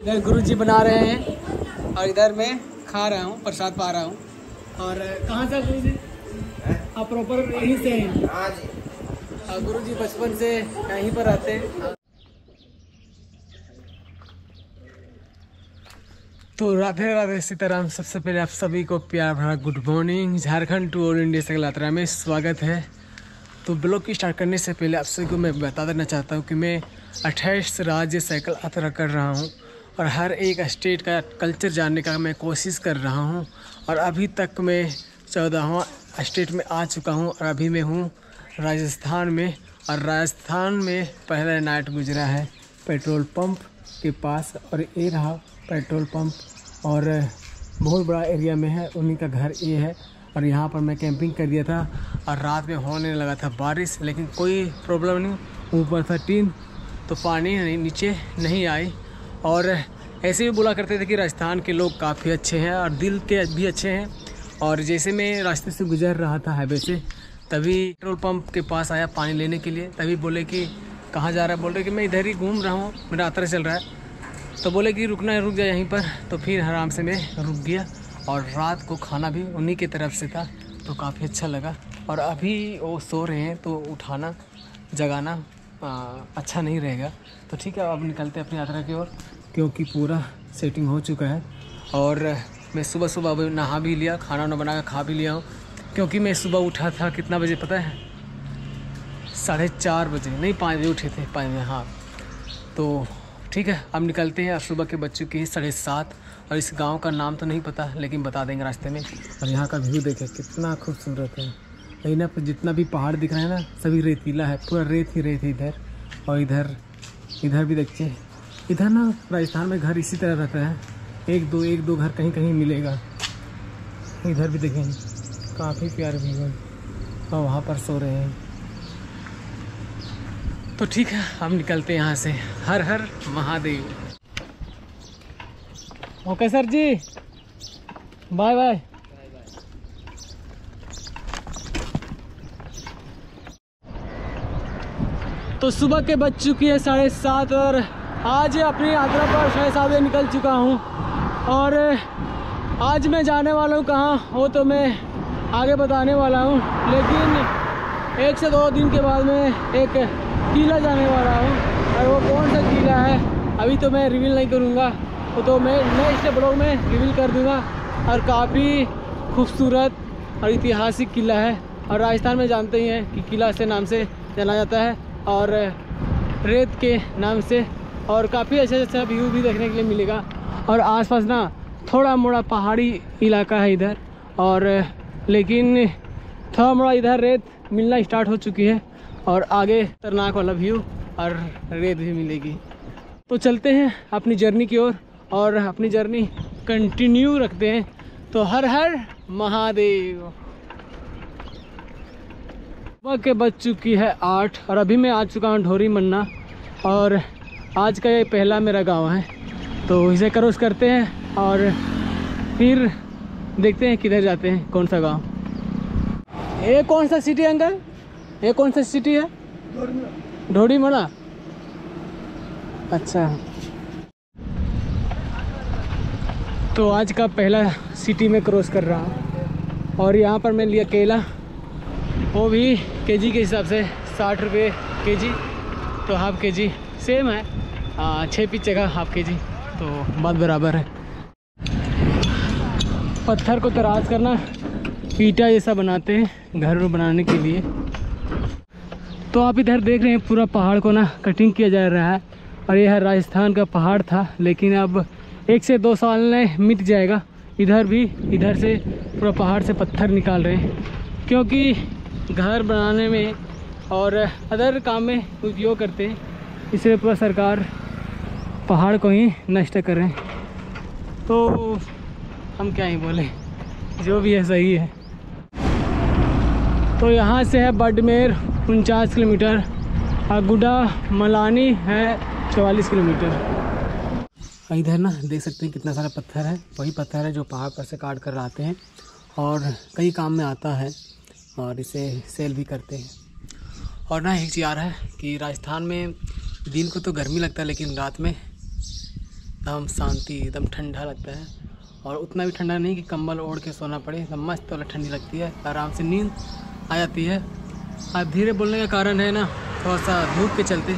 इधर गुरुजी बना रहे हैं और इधर मैं खा रहा हूँ, प्रसाद पा रहा हूँ। और कहाँ से गुरुजी? आप प्रॉपर यहीं से हैं? हाँ जी। गुरुजी बचपन से यहीं पर रहते हैं। तो राधे राधे सीताराम। सबसे पहले आप सभी को प्यार भरा good morning. Jharkhand to All India cycle यात्रा में स्वागत है। तो ब्लॉग की स्टार्ट करने से पहले आप सभी को मैं बता देना चाहता हूँ कि मैं 28 राज्य साइकिल यात्रा कर रहा हूँ और हर एक स्टेट का कल्चर जानने का मैं कोशिश कर रहा हूँ। और अभी तक मैं 14वां स्टेट में आ चुका हूँ और अभी मैं हूँ राजस्थान में। और राजस्थान में पहला नाइट गुजरा है पेट्रोल पंप के पास, और ये रहा पेट्रोल पंप और बहुत बड़ा एरिया में है, उन्हीं का घर ये है। और यहाँ पर मैं कैंपिंग कर दिया था और रात में होने लगा था बारिश, लेकिन कोई प्रॉब्लम नहीं। ऊपर था टीन तो पानी नीचे नहीं आई। और ऐसे भी बोला करते थे कि राजस्थान के लोग काफ़ी अच्छे हैं और दिल के भी अच्छे हैं। और जैसे मैं रास्ते से गुजर रहा था हाईवे से, तभी पेट्रोल पंप के पास आया पानी लेने के लिए। तभी बोले कि कहाँ जा रहा है? बोल रहे कि मैं इधर ही घूम रहा हूँ, मेरा यात्रा चल रहा है। तो बोले कि रुकना है, रुक जाए यहीं पर। तो फिर आराम से मैं रुक गया। और रात को खाना भी उन्हीं की तरफ से था तो काफ़ी अच्छा लगा। और अभी वो सो रहे हैं तो उठाना जगाना अच्छा नहीं रहेगा। तो ठीक है, अब निकलते हैं अपनी यात्रा की ओर, क्योंकि पूरा सेटिंग हो चुका है। और मैं सुबह सुबह अभी नहा भी लिया, खाना वाना बना कर खा भी लिया हूँ, क्योंकि मैं सुबह उठा था कितना बजे पता है? 4:30 बजे, नहीं 5 बजे उठे थे, 5 बजे हाँ। तो ठीक है, अब निकलते हैं। सुबह के बज चुके हैं 7:30 और इस गांव का नाम तो नहीं पता, लेकिन बता देंगे रास्ते में। और यहाँ का व्यू देखें कितना खूबसूरत है। लेकिन ना जितना भी पहाड़ दिख रहा है ना, सभी रेतीला है, पूरा रेत ही रेत है इधर। और इधर भी देखिए, इधर ना राजस्थान में घर इसी तरह रहता है, एक दो घर कहीं कहीं मिलेगा। इधर भी देखें काफ़ी प्यारे व्यू है और वहाँ पर सो रहे हैं। तो ठीक है, हम निकलते हैं यहाँ से। हर हर Mahadev. Okay sir ji, bye bye. तो सुबह के बज चुकी है 7:30 और आज अपनी यात्रा पर 7:30 बजे निकल चुका हूँ। और आज मैं जाने वाला हूँ कहाँ, वो तो मैं आगे बताने वाला हूँ। लेकिन 1 से 2 दिन के बाद मैं एक किला जाने वाला हूँ, और वो कौन सा किला है अभी तो मैं रिवील नहीं करूँगा, वो तो मैं नेक्स्ट ब्लॉग में रिवील कर दूँगा। और काफ़ी खूबसूरत और ऐतिहासिक किला है। और राजस्थान में जानते ही हैं कि किला से नाम से जाना जाता है और रेत के नाम से। और काफ़ी अच्छा व्यू भी देखने के लिए मिलेगा। और आसपास ना थोड़ा मोड़ा पहाड़ी इलाका है इधर, और लेकिन थोड़ा मोड़ा इधर रेत मिलना स्टार्ट हो चुकी है और आगे खतरनाक वाला व्यू और रेत भी मिलेगी। तो चलते हैं अपनी जर्नी की ओर और अपनी जर्नी कंटिन्यू रखते हैं। तो हर हर महादेव। सुबह के बज चुकी है 8 और अभी मैं आ चुका हूँ ढोरी मन्ना। और आज का ये पहला मेरा गांव है, तो इसे क्रॉस करते हैं और फिर देखते हैं किधर जाते हैं, कौन सा गांव। ये कौन सा सिटी है अंकल? ये कौन सा सिटी है? ढोरी मन्ना। अच्छा, तो आज का पहला सिटी में क्रॉस कर रहा हूँ। और यहाँ पर मैं लिया केला, वो भी केजी के हिसाब से 60 रुपये केजी। तो हाफ केजी सेम है, 6 पीस जगह हाफ केजी, तो बात बराबर है। पत्थर को तराश करना ईटा जैसा बनाते हैं घर बनाने के लिए। तो आप इधर देख रहे हैं पूरा पहाड़ को ना कटिंग किया जा रहा है। और यह राजस्थान का पहाड़ था, लेकिन अब 1 से 2 साल में मिट जाएगा। इधर भी इधर से पूरा पहाड़ से पत्थर निकाल रहे हैं, क्योंकि घर बनाने में और अदर काम में उपयोग करते हैं, इसलिए पूरा सरकार पहाड़ को ही नष्ट कर रहे हैं। तो हम क्या ही बोले, जो भी है सही है। तो यहाँ से है बडमेर 49 किलोमीटर और गुडा मलानी है 44 किलोमीटर। इधर ना देख सकते हैं कितना सारा पत्थर है, वही पत्थर है जो पहाड़ पर से काट कर लाते हैं और कई काम में आता है और इसे सेल भी करते हैं। और ना एक चीज़ आ रहा है कि राजस्थान में दिन को तो गर्मी लगता है, लेकिन रात में एकदम शांति, एकदम ठंडा लगता है और उतना भी ठंडा नहीं कि कंबल ओढ़ के सोना पड़े, एकदम मस्त वाला ठंडी लगती है, आराम से नींद आ जाती है। अब धीरे बोलने का कारण है ना थोड़ा सा धूप के चलते।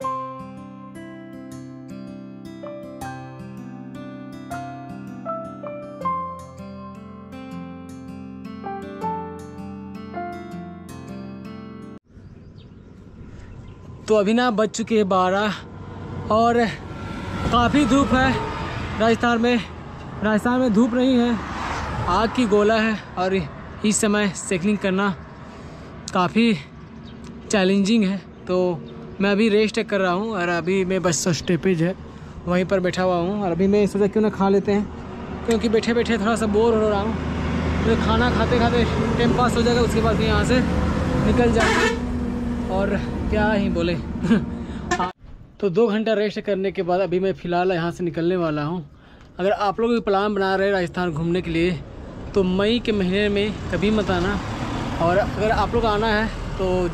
तो अभी ना बज चुके हैं 12 और काफ़ी धूप है राजस्थान में धूप नहीं है, आग की गोला है और इस समय साइकिलिंग करना काफ़ी चैलेंजिंग है। तो मैं अभी रेस्ट कर रहा हूँ और अभी मैं बस स्टॉपेज है वहीं पर बैठा हुआ हूँ और अभी मैं सोचा क्यों ना खा लेते हैं, क्योंकि बैठे बैठे थोड़ा सा बोर हो रहा हूँ। तो खाना खाते खाते टाइम पास हो जाएगा, उसके बाद फिर यहाँ से निकल जाएंगे और क्या ही बोले। तो 2 घंटा रेस्ट करने के बाद अभी मैं फ़िलहाल यहाँ से निकलने वाला हूँ। अगर आप लोग भी प्लान बना रहे हैं राजस्थान घूमने के लिए तो मई के महीने में कभी मत आना, और अगर आप लोग आना है तो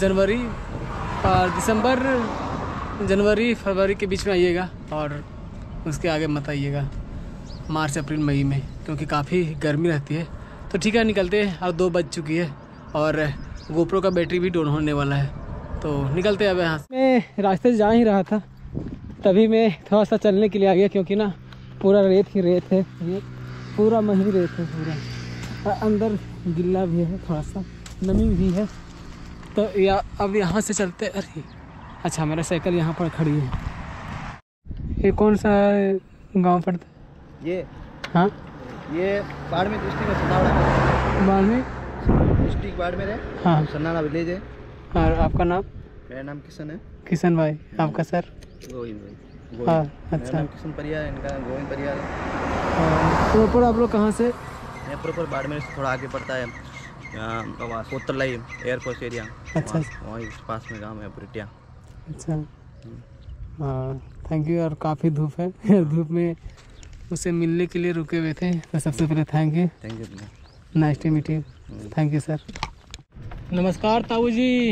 जनवरी फरवरी के बीच में आइएगा और उसके आगे मत आइएगा मार्च अप्रैल मई में, क्योंकि काफ़ी गर्मी रहती है। तो ठीक है निकलते हैं, अब 2 बज चुकी है और गोप्रो का बैटरी भी डाउन होने वाला है, तो निकलते हैं अब यहाँ से। मैं रास्ते से जा ही रहा था तभी मैं थोड़ा सा चलने के लिए आ गया, क्योंकि ना पूरा रेत ही रेत है, ये पूरा मही रेत है पूरा, और अंदर गिल्ला भी है, थोड़ा सा नमी भी है। तो अब यहाँ से चलते। अरे अच्छा मेरा साइकिल यहाँ पर खड़ी है। ये कौन सा गांव पड़ता है ये? हाँ ये बाड़मेर डिस्ट्रिक्ट में सन्नावड़ा, बाड़मेर डिस्ट्रिक्ट बाड़मेर है। हाँ सन्नावड़ा विलेज है। और आपका नाम? मेरा नाम किशन है। किशन भाई। आपका सर? गोविंद भाई। हाँ मेरा अच्छा। नाम किशन परिया है, इनका गोविंद परिया है। प्रॉपर आप लोग कहाँ से? मैं प्रॉपर बाड़मेर से थोड़ा आगे पड़ता है, यहाँ कोतरलाई एयरफोर्स एरिया। अच्छा वहीं पास में गाँव है बुरिटिया। अच्छा हाँ थैंक यू। और काफ़ी धूप है धूप में उससे मिलने के लिए रुके हुए थे, तो सबसे पहले thank you. Nice to meet you. Thank you sir. नमस्कार ताऊ जी।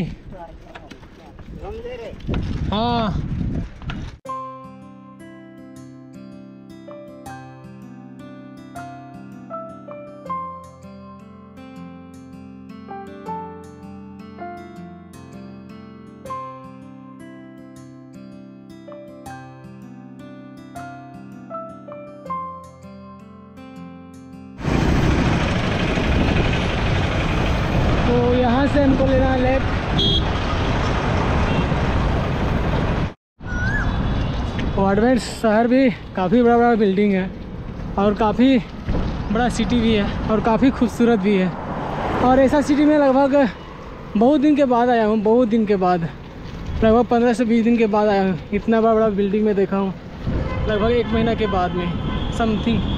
हाँ तो यहाँ से हमको लेना है लेफ्ट। वाडमेर शहर भी काफ़ी बड़ा बिल्डिंग है और काफ़ी बड़ा सिटी भी है और काफ़ी खूबसूरत भी है, और ऐसा सिटी में लगभग बहुत दिन के बाद आया हूँ, बहुत दिन के बाद, लगभग 15 से 20 दिन के बाद आया हूँ। इतना बड़ा बिल्डिंग में देखा हूँ लगभग 1 महीना के बाद में समथिंग।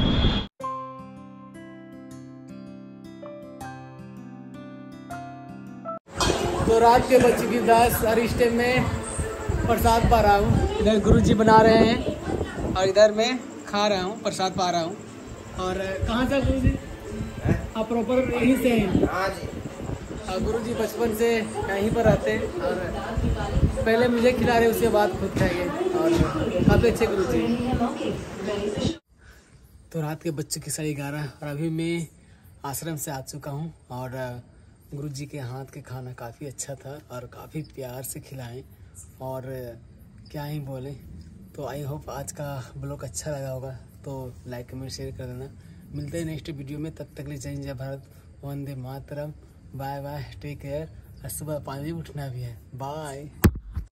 तो रात के बज चुकी 10 और इस टाइम में प्रसाद पा रहा हूँ। इधर गुरुजी बना रहे हैं और इधर मैं खा रहा हूँ, प्रसाद पा रहा हूँ। और कहाँ से गुरुजी? आप प्रॉपर यहीं से हैं? हाँ जी। गुरुजी बचपन से यहीं पर रहते हैं और पहले मुझे खिला रहे, उसके बाद खुद खाएंगे, और काफ़ी अच्छे गुरुजी। तो रात के बज चुकी 11:30 और अभी मैं आश्रम से आ चुका हूँ और गुरुजी के हाथ के खाना काफ़ी अच्छा था और काफ़ी प्यार से खिलाएं, और क्या ही बोले। तो आई होप आज का ब्लॉग अच्छा लगा होगा, तो लाइक कमेंट शेयर कर देना। मिलते हैं नेक्स्ट वीडियो में, तब तक ले जय हिंद जय भारत, वंदे मातरम, बाय बाय, टेक केयर। और सुबह 5 बजे उठना भी है। बाय।